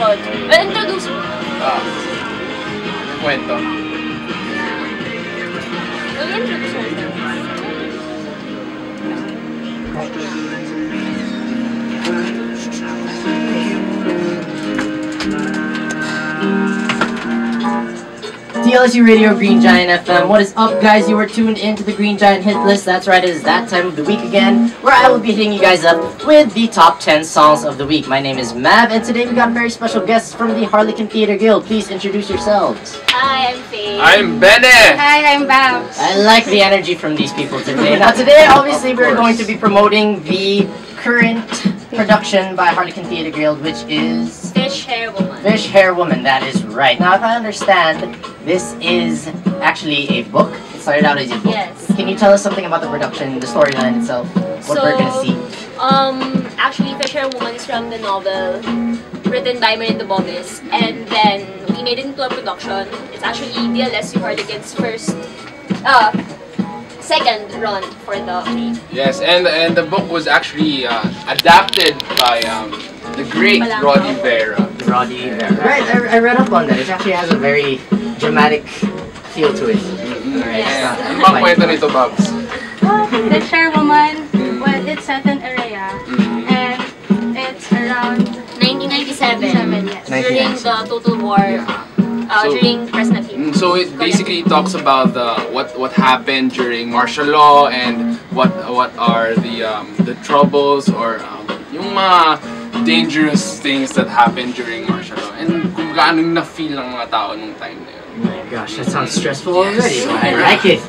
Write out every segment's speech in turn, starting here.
yun. Well, introduce mo. Kwento. Well, introduce mo. TLSU Radio Green Giant FM. What is up, guys? You are tuned into the Green Giant Hit List. That's right, it is that time of the week again, where I will be hitting you guys up with the top 10 songs of the week. My name is Mav, and today we got very special guests from the Harlequin Theater Guild. Please introduce yourselves. Hi, I'm Faye. I'm Bene! Hi, I'm Babs. I like the energy from these people today. Now today, obviously, we're going to be promoting the current production by Harlequin Theater Guild, which is Fish Hair Woman. Fish Hair Woman. That is right. Now, if I understand, this is actually a book. It started out as a book. Yes. Can you tell us something about the production, the storyline itself, what we're gonna see? Actually, Fish Hair Woman is from the novel written by Miranda Bobis, and then we made it into a production. It's actually DLSU Harlequin's second run for the play. Yes, and the book was actually adapted by the great Malangkaw. Roddy Vera. Roddy. Right, I read up on that. It actually has a very dramatic feel to it. Alright, Yes. Ano bang kwento nito, Babs? The Share Woman, well, it's set in Area, and it's around 1997, 97, yes. during the Total War, So- during President Philippines. So it basically talks about what happened during martial law and what are the troubles or yung mga dangerous things that happened during martial law and kung gaano na-feel ng mga tao nung time na yun. Oh my gosh, that sounds stressful already. Yes. I like it.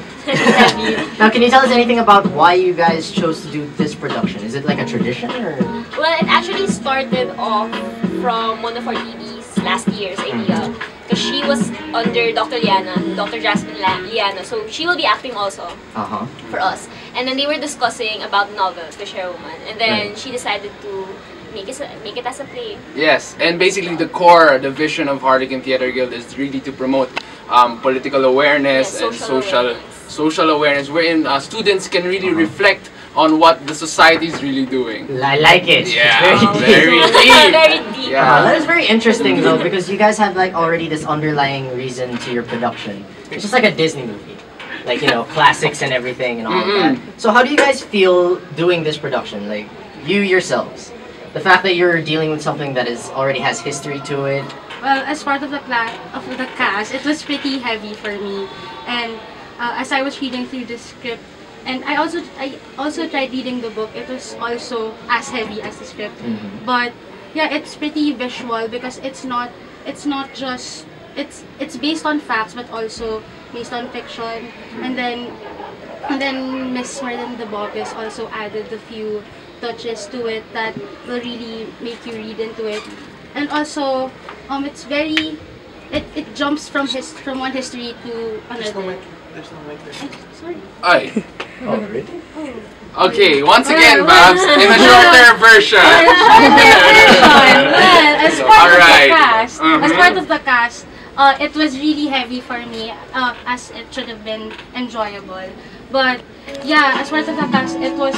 Now, can you tell us anything about why you guys chose to do this production? Is it like a tradition or? Well, it actually started off from one of our TVs last year's idea. Because she was under Dr. Liana, Dr. Jasmine Liana, so she will be acting also for us. And then they were discussing about the novel, Fish Hair Woman. And then she decided to make it as a play. Yes, and basically the vision of Harlequin Theater Guild is really to promote political awareness Yes, and social social awareness, wherein students can really reflect on what the society is really doing. I like it. Yeah, It's very deep. deep. Very deep. Yeah. That is very interesting though, because you guys have like already this underlying reason to your production. It's just like a Disney movie. Like, you know, classics and everything and all of that. So how do you guys feel doing this production? Like, you yourselves. The fact that you're dealing with something that already has history to it. Well, as part of the cast, it was pretty heavy for me. And as I was reading through the script, and I also tried reading the book, it was also as heavy as the script. But yeah, it's pretty visual because it's not just it's based on facts but also based on fiction. And then Miss Miranda Bobis also added a few touches to it that will really make you read into it. And also it's very it jumps from one history to another. There's no mic there. Sorry. Ay. Oh, really? Okay, once again, Babs, in a shorter version. Well, as part Alright. of the cast, it was really heavy for me, as it should have been enjoyable. But yeah, as part of the cast, it was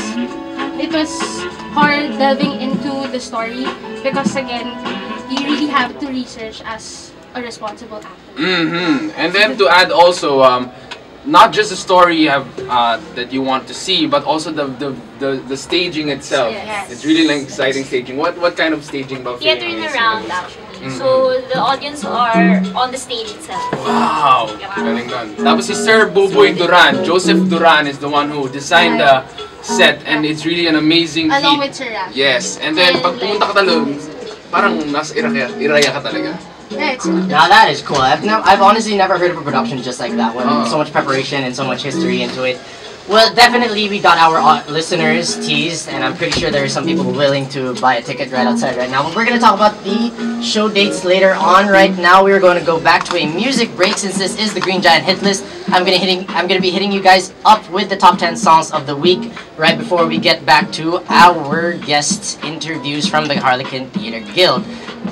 hard delving into the story because again, you really have to research as a responsible actor. And then to add also, not just the story you have that you want to see, but also the staging itself. Yes. It's really like exciting staging. What kind of staging ba? Theater in a round, actually. So the audience are on the stage itself. Wow! Galing nun. Tapos si Sir Buboy Duran, Joseph Duran is the one who designed the set, and it's really an amazing Along feat. with Sir Raf. Yes, and then pag pumunta ka talon, parang nasa Iraya ka talaga. Yeah, it's Now that is cool. I've honestly never heard of a production just like that one. So much preparation and so much history into it. Well, definitely we got our listeners teased, and I'm pretty sure there are some people willing to buy a ticket right outside right now. But we're going to talk about the show dates later on. Right now, we're going to go back to a music break since this is the Green Giant Hit List. I'm going to be hitting you guys up with the top 10 songs of the week right before we get back to our guest interviews from the Harlequin Theater Guild.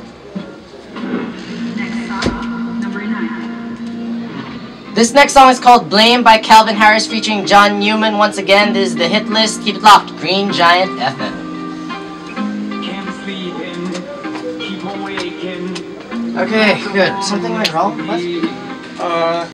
This next song is called Blame by Calvin Harris featuring John Newman. Once again, this is the hit list. Keep it locked. Green Giant FM. Can't sleep in Okay, good. Something went wrong? What?